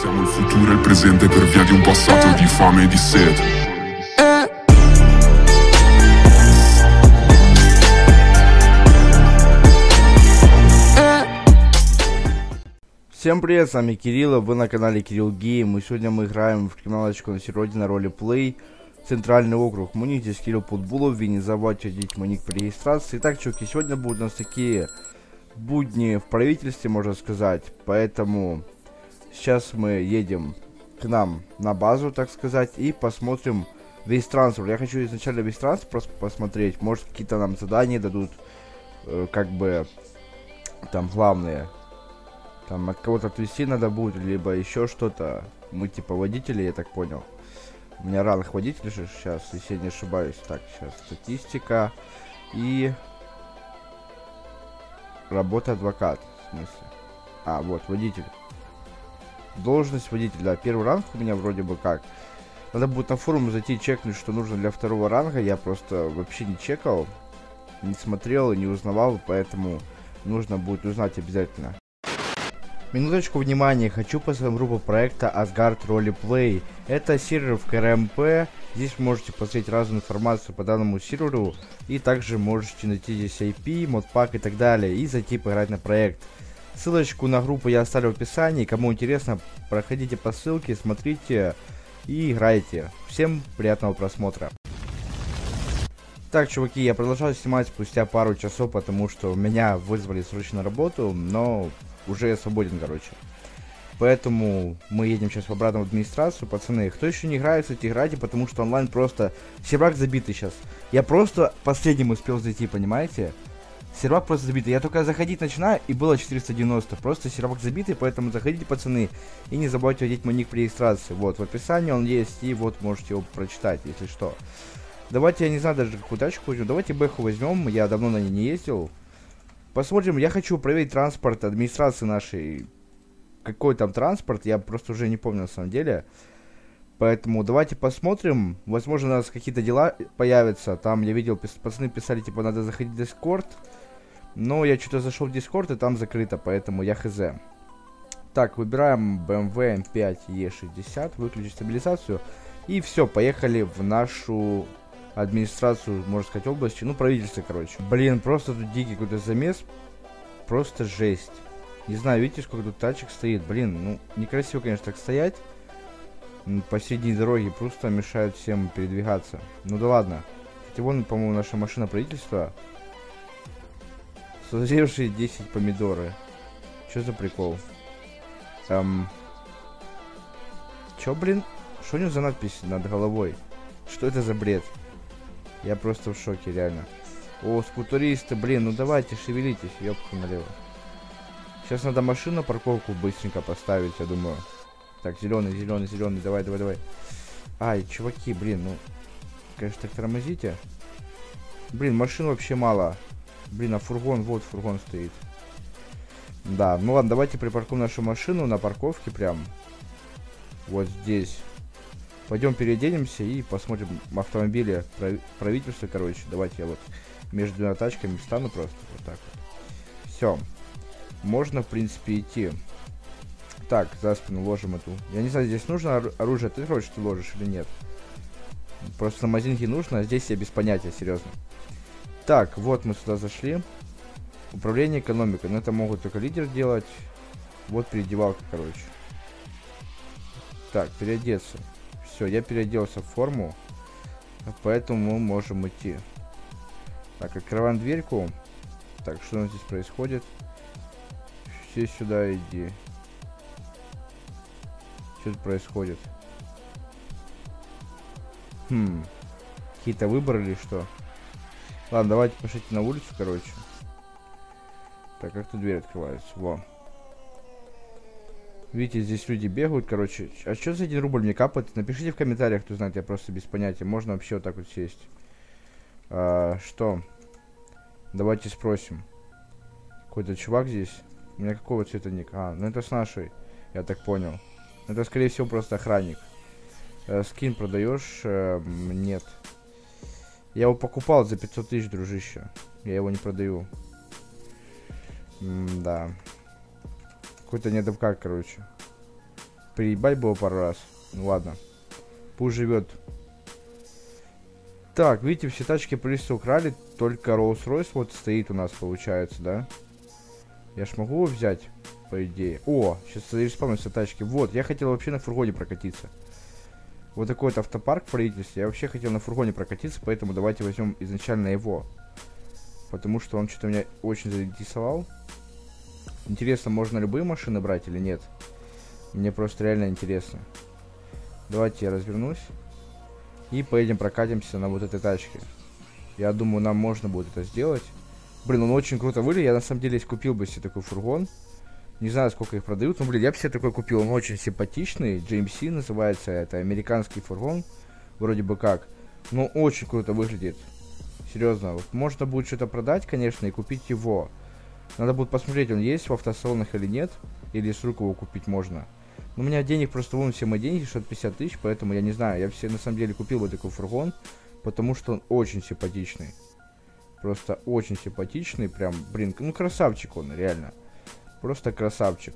Siamo il futuro e il presente per via di un passato di fame e di sete. Всем привет, с вами Кирилл, вы на канале Кирилл Гейм, и сегодня мы играем в криминалочку на сервере на роли Play, центральный округ. Мой ник здесь Кирилл Подбулов, не забывайте вводить мой ник при регистрации. Итак, чуваки, сегодня будут у нас такие будни в правительстве, можно сказать, поэтому сейчас мы едем к нам на базу, так сказать, и посмотрим весь транспорт. Я хочу изначально весь транспорт посмотреть, может какие-то нам задания дадут, как бы, там, главные. Там от кого-то отвезти надо будет, либо еще что-то. Мы типа водители, я так понял. У меня ранг водитель же сейчас, если я не ошибаюсь. Так, сейчас статистика и работа адвокат. В смысле? А, вот, водитель. Должность водителя, да, первый ранг у меня вроде бы как. Надо будет на форум зайти чекнуть, что нужно для второго ранга. Я просто вообще не чекал, не смотрел и не узнавал, поэтому нужно будет узнать обязательно. Минуточку внимания, хочу поставить группу проекта Asgard Roleplay. Это сервер в КРМП, здесь можете посмотреть разную информацию по данному серверу. И также можете найти здесь IP, модпак и так далее, и зайти поиграть на проект. Ссылочку на группу я оставлю в описании, кому интересно, проходите по ссылке, смотрите и играйте. Всем приятного просмотра. Так, чуваки, я продолжаю снимать спустя пару часов, потому что меня вызвали срочно на работу, но уже я свободен, короче. Поэтому мы едем сейчас обратно в администрацию, пацаны. Кто еще не играет, кстати, играйте, потому что онлайн просто... Сервак забитый сейчас. Я просто последним успел зайти, понимаете? Сервак просто забитый. Я только заходить начинаю, и было 490. Просто сервак забитый, поэтому заходите, пацаны. И не забывайте вводить мой ник при регистрации. Вот, в описании он есть, и вот можете его прочитать, если что. Давайте, я не знаю даже, какую тачку возьмем. Давайте Бэху возьмем, я давно на ней не ездил. Посмотрим, я хочу проверить транспорт администрации нашей. Какой там транспорт, я просто уже не помню на самом деле. Поэтому давайте посмотрим. Возможно, у нас какие-то дела появятся. Там я видел, пацаны писали, типа, надо заходить в Discord. Но я что-то зашел в Discord, и там закрыто, поэтому я хз. Так, выбираем BMW M5 E60, выключить стабилизацию. И все, поехали в нашу администрацию, можно сказать, области, ну, правительство, короче. Блин, просто тут дикий какой-то замес, просто жесть. Не знаю, видите, сколько тут тачек стоит, блин, ну, некрасиво, конечно, так стоять посреди дороги, просто мешают всем передвигаться. Ну да ладно. Кстати, вон, по-моему, наша машина правительства. Созревшие 10 помидоры. Что за прикол? Чё, блин? Что у него за надпись над головой? Что это за бред? Я просто в шоке, реально. О, скутеристы, блин, ну давайте, шевелитесь, ёпка налево. Сейчас надо машину, парковку быстренько поставить, я думаю. Так, зеленый, зеленый, зеленый, давай, давай, давай. Ай, чуваки, блин, ну, конечно, так тормозите. Блин, машин вообще мало. Блин, а фургон, вот фургон стоит. Да, ну ладно, давайте припаркуем нашу машину на парковке прям. Вот здесь. Пойдем переоденемся и посмотрим автомобили правительства, короче. Давайте я вот между двумя тачками встану просто. Вот так вот. Все. Можно, в принципе, идти. Так, за спину ложим эту. Я не знаю, здесь нужно оружие. Ты, короче, ты ложишь или нет? Просто на мазинке нужно, а здесь я без понятия, серьезно. Так, вот мы сюда зашли. Управление экономикой. Но это могут только лидер делать. Вот переодевалка, короче. Так, переодеться. Все, я переоделся в форму, поэтому мы можем идти. Так, открываем дверьку. Так, что у нас здесь происходит? Все сюда иди. Что тут происходит? Какие-то выборы или что? Ладно, давайте пошлите на улицу, короче. Так, как тут дверь открывается? Во. Видите, здесь люди бегают, короче. А что за 1 рубль мне капает? Напишите в комментариях, кто знает, я просто без понятия. Можно вообще вот так вот сесть. Что? Давайте спросим. Какой-то чувак здесь. У меня какого цвета ник? Ну это с нашей. Я так понял. Это, скорее всего, просто охранник. Скин продаешь? Нет. Я его покупал за 500 тысяч, дружище. Я его не продаю. Да. Какой-то недовкак, короче. Приебать было пару раз. Ну ладно. Пусть живет. Так, видите, все тачки полиции украли. Только Rolls-Royce вот стоит у нас, получается, да? Я ж могу его взять, по идее. О, сейчас респаунятся тачки. Вот, я хотел вообще на фургоне прокатиться. Вот такой вот автопарк в правительстве. Я вообще хотел на фургоне прокатиться, поэтому давайте возьмем изначально его. Потому что он что-то меня очень заинтересовал. Интересно, можно любые машины брать или нет? Мне просто реально интересно. Давайте я развернусь. И поедем прокатимся на вот этой тачке. Я думаю, нам можно будет это сделать. Блин, он очень круто выглядит. Я на самом деле купил бы себе такой фургон. Не знаю, сколько их продают. Но, блин, я бы себе такой купил. Он очень симпатичный. GMC называется. Это американский фургон. Вроде бы как. Но очень круто выглядит. Серьезно. Вот можно будет что-то продать, конечно, и купить его. Надо будет посмотреть, он есть в автосалонах или нет. Или с рук его купить можно. Но у меня денег просто вон все мои деньги, 650 тысяч. Поэтому я не знаю. Я все на самом деле купил бы такой фургон. Потому что он очень симпатичный. Просто очень симпатичный. Прям, блин, ну красавчик он, реально. Просто красавчик.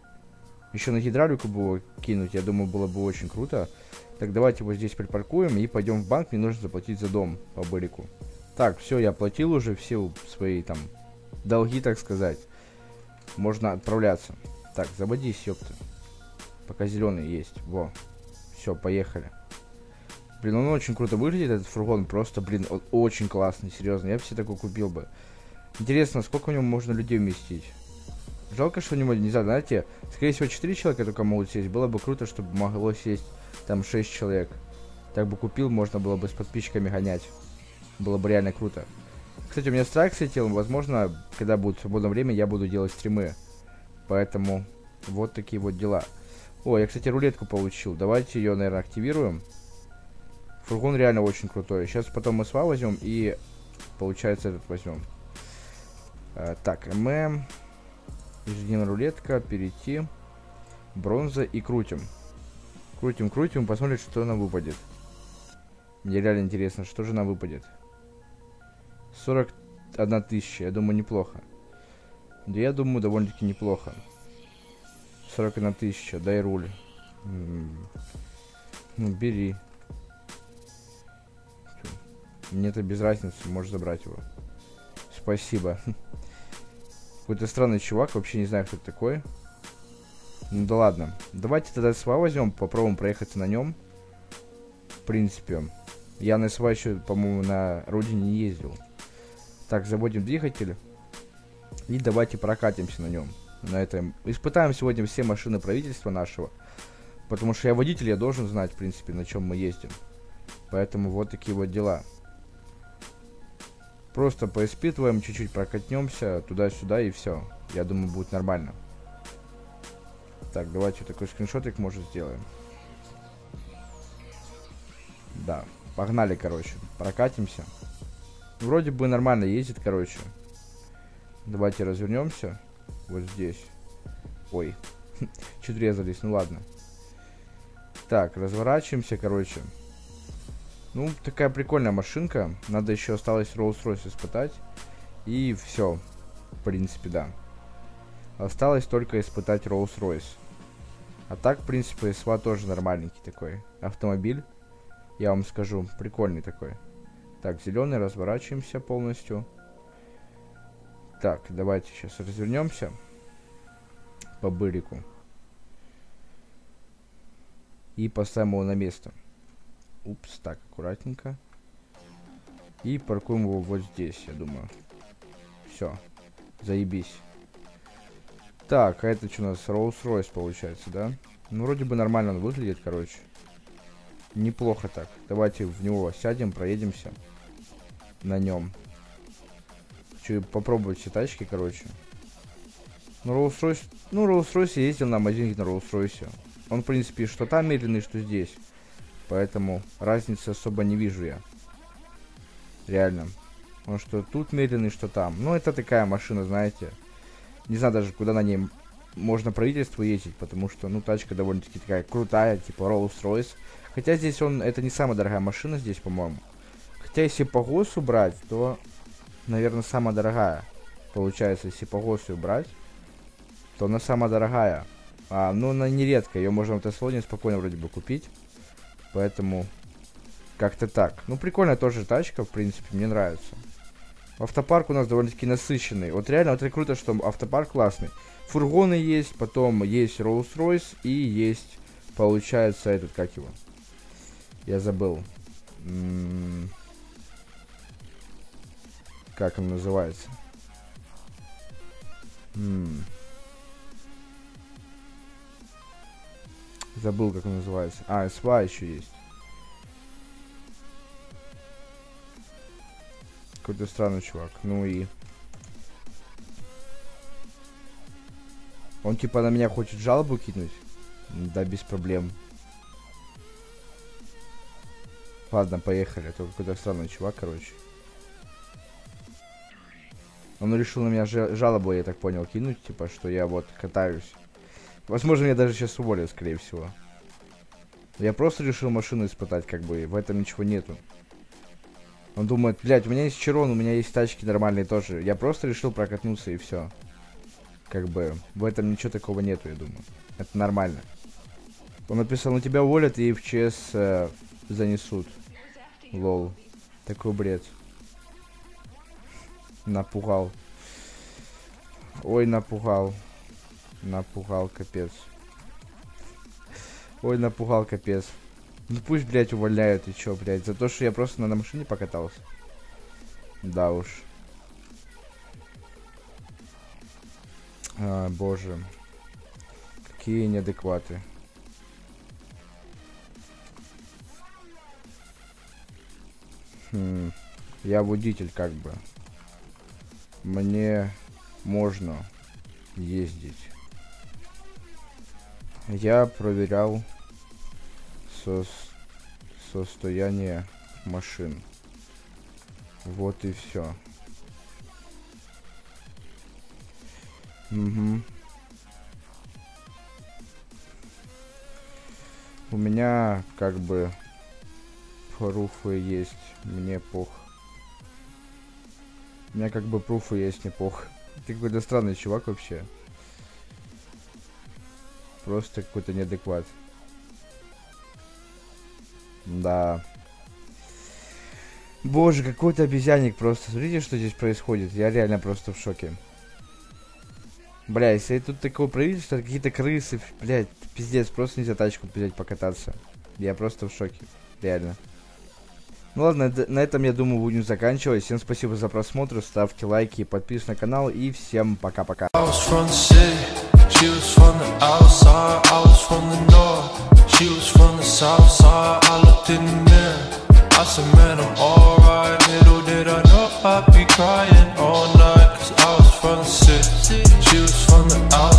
Еще на гидравлику бы его кинуть, я думаю, было бы очень круто. Так, давайте его здесь припаркуем и пойдем в банк. Мне нужно заплатить за дом по бырику. Так, все, я платил уже все свои там долги, так сказать. Можно отправляться. Так, заводись, ёпта. Пока зеленый есть. Во. Все, поехали. Блин, он очень круто выглядит, этот фургон. Просто, блин, он очень классный, серьезно. Я бы себе такой купил бы. Интересно, сколько в нем можно людей вместить? Жалко, что у него нельзя, знаете, скорее всего 4 человека только могут сесть. Было бы круто, чтобы могло сесть там 6 человек. Так бы купил, можно было бы с подписчиками гонять. Было бы реально круто. Кстати, у меня страйк слетел. Возможно, когда будет свободное время, я буду делать стримы. Поэтому вот такие вот дела. О, я, кстати, рулетку получил. Давайте ее, наверное, активируем. Фургон реально очень крутой. Сейчас потом мы СВА возьмем и, получается, этот возьмем. Так, ММ. Ежедневная рулетка, перейти. Бронза и крутим. Крутим, крутим, посмотрим, что нам выпадет. Мне реально интересно, что же нам выпадет. 41 тысяча, я думаю, неплохо. Да я думаю, довольно-таки неплохо. 41 тысяча, дай руль. Ну, бери. Мне это без разницы, можешь забрать его. Спасибо. Какой-то странный чувак, вообще не знаю, кто это такой. Ну да ладно. Давайте тогда СВА возьмем, попробуем проехаться на нем. В принципе. Я на СВА еще, по-моему, на родине не ездил. Так, заводим двигатель. И давайте прокатимся на нем. На этом. Испытаем сегодня все машины правительства нашего. Потому что я водитель, я должен знать, в принципе, на чем мы ездим. Поэтому вот такие вот дела. Просто поиспытываем, чуть-чуть прокатнемся туда-сюда и все. Я думаю, будет нормально. Так, давайте вот такой скриншотик, может, сделаем. Да, погнали, короче. Прокатимся. Вроде бы нормально ездит, короче. Давайте развернемся. Вот здесь. Ой. Чуть резались, ну ладно. Так, разворачиваемся, короче. Ну, такая прикольная машинка. Надо еще осталось Rolls-Royce испытать. И все. В принципе, да. Осталось только испытать Rolls-Royce. А так, в принципе, СВА тоже нормальненький такой автомобиль. Я вам скажу, прикольный такой. Так, зеленый, разворачиваемся полностью. Так, давайте сейчас развернемся. По бырику. И поставим его на место. Упс, так, аккуратненько. И паркуем его вот здесь, я думаю. Все, заебись. Так, а это что у нас? Rolls-Royce получается, да? Ну, вроде бы нормально он выглядит, короче. Неплохо так. Давайте в него сядем, проедемся. На нем. Хочу попробовать все тачки, короче. Ну, Rolls-Royce... Ну, Rolls-Royce я ездил на Мазинге на Rolls-Royce. Он, в принципе, что там медленный, что здесь. Поэтому разницы особо не вижу я. Реально. Он что тут медленный, что там. Ну, это такая машина, знаете. Не знаю даже, куда на ней можно правительству ездить. Потому что, ну, тачка довольно-таки такая крутая, типа Rolls-Royce. Хотя здесь это не самая дорогая машина здесь, по-моему. Хотя, если по ГОСу брать, то, наверное, самая дорогая. Получается, если по ГОСу брать, то она самая дорогая. Ну, она нередко. Ее можно в автосалоне спокойно вроде бы купить. Поэтому как-то так. Ну, прикольная тоже тачка, в принципе, мне нравится. Автопарк у нас довольно-таки насыщенный. Вот реально, вот это круто, что автопарк классный. Фургоны есть, потом есть Rolls-Royce и есть, получается, этот, как его? Я забыл. Как он называется? Забыл, как он называется. СВА еще есть. Какой-то странный чувак. Ну и... Он типа на меня хочет жалобу кинуть? Да, без проблем. Ладно, поехали. Это какой-то странный чувак, короче. Он решил на меня жалобу, я так понял, кинуть. Типа, что я вот катаюсь. Возможно, меня даже сейчас уволят, скорее всего. Я просто решил машину испытать, как бы. В этом ничего нету. Он думает, блядь, у меня есть Чирон, у меня есть тачки нормальные тоже. Я просто решил прокатнуться и все. Как бы, в этом ничего такого нету, я думаю. Это нормально. Он написал, ну тебя уволят и в ЧС занесут. Лол. Такой бред. Напугал. Ой, напугал. Напугал, капец. Ой, напугал, капец. Ну пусть, блядь, увольняют, и чё, блядь, за то, что я просто на машине покатался. Да уж. Боже. Какие неадекваты. Я водитель, как бы. Мне можно ездить. Я проверял состояние машин. Вот и все. Угу. У меня как бы пруфы есть, мне пох. У меня как бы пруфы есть, не пох. Ты какой-то странный чувак вообще. Просто какой-то неадекват. Да. Боже, какой-то обезьянник просто. Смотрите, что здесь происходит. Я реально просто в шоке. Бля, если тут такое правительство, какие-то крысы, блядь, пиздец, просто нельзя тачку взять покататься. Я просто в шоке. Реально. Ну ладно, на этом, я думаю, будем заканчивать. Всем спасибо за просмотр, ставьте лайки, подписывайтесь на канал и всем пока-пока. She was from the outside, I was from the north. She was from the south side, I looked in the mirror. I said, man, I'm alright. Little did I know I'd be crying all night. Cause I was from the city, she was from the outside.